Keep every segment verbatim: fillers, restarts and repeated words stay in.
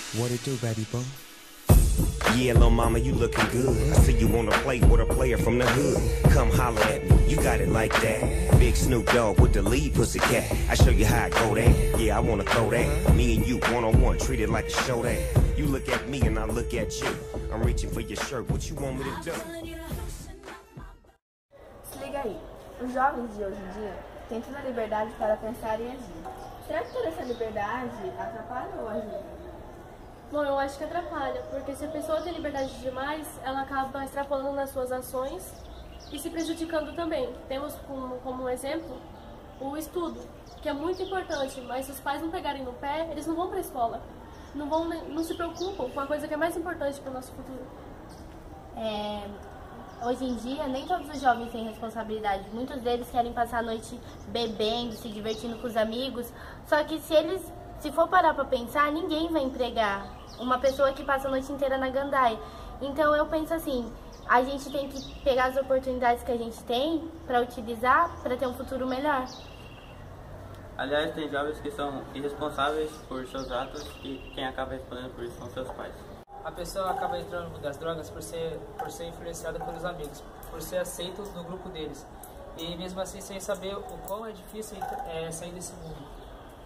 What it do, baby boo? Yeah, little mama, you looking good. I see you wanna play with a player from the hood. Come holler at me, you got it like that. Big Snoop Dogg with the lead pussycat. I show you how I go there. Yeah, I wanna throw that. Me and you one on one, treat it like a show that. You look at me and I look at you. I'm reaching for your shirt. What you want me to do? Se liga aí, os jovens de hoje em dia têm toda a liberdade para pensar e agir. Será que toda essa liberdade atrapalha ou ajuda? Bom, eu acho que atrapalha, porque se a pessoa tem liberdade demais, ela acaba extrapolando nas suas ações e se prejudicando também. Temos como, como um exemplo o estudo, que é muito importante, mas se os pais não pegarem no pé, eles não vão para a escola, não, vão, não se preocupam com a coisa que é mais importante para o nosso futuro. É, hoje em dia, nem todos os jovens têm responsabilidade. Muitos deles querem passar a noite bebendo, se divertindo com os amigos, só que se eles... Se for parar para pensar, ninguém vai empregar uma pessoa que passa a noite inteira na gandaia. Então eu penso assim, a gente tem que pegar as oportunidades que a gente tem para utilizar para ter um futuro melhor. Aliás, tem jovens que são irresponsáveis por seus atos e quem acaba respondendo por isso são seus pais. A pessoa acaba entrando no mundo das drogas por ser, por ser influenciada pelos amigos, por ser aceito no grupo deles. E mesmo assim sem saber o quão é difícil é, sair desse mundo.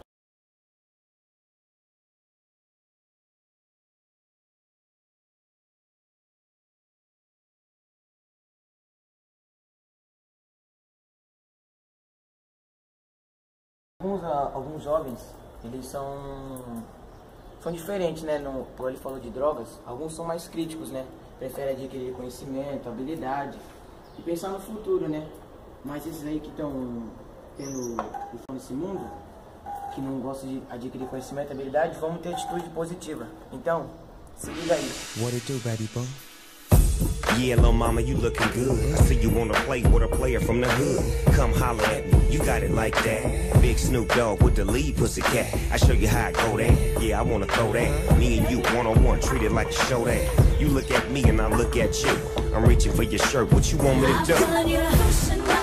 Alguns, alguns jovens, eles são, são diferentes, né? No, como ele falou de drogas, alguns são mais críticos, né? Preferem adquirir conhecimento, habilidade e pensar no futuro, né? Mas esses aí que estão tendo nesse mundo, que não gostam de adquirir conhecimento e habilidade, vão ter atitude positiva. Então, se liga aí. What it do, baby boo? Yeah, little mama, you looking good. I see you wanna play with a player from the hood. Come holler at me, you got it like that. Big Snoop Dogg with the lead pussycat. I show you how I go there. Yeah, I wanna throw that. Me and you one on one, treat it like a show that. You look at me and I look at you. I'm reaching for your shirt. What you want me to do?